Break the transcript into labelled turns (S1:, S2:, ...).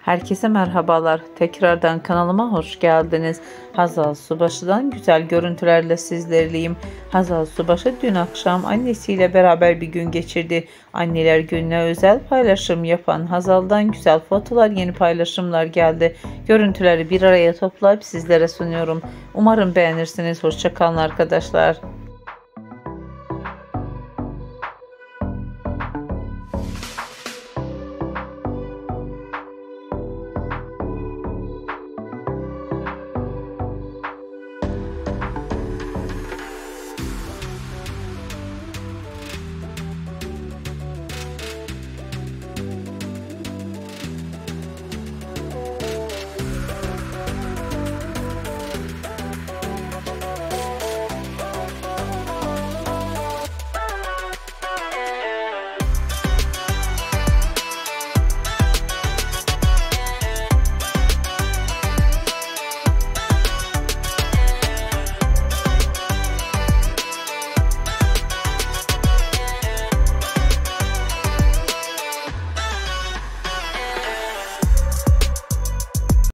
S1: Herkese merhabalar. Tekrardan kanalıma hoş geldiniz. Hazal Subaşı'dan güzel görüntülerle sizlerleyim. Hazal Subaşı dün akşam annesiyle beraber bir gün geçirdi. Anneler Günü'ne özel paylaşım yapan Hazal'dan güzel fotolar, yeni paylaşımlar geldi. Görüntüleri bir araya toplayıp sizlere sunuyorum. Umarım beğenirsiniz. Hoşça kalın arkadaşlar.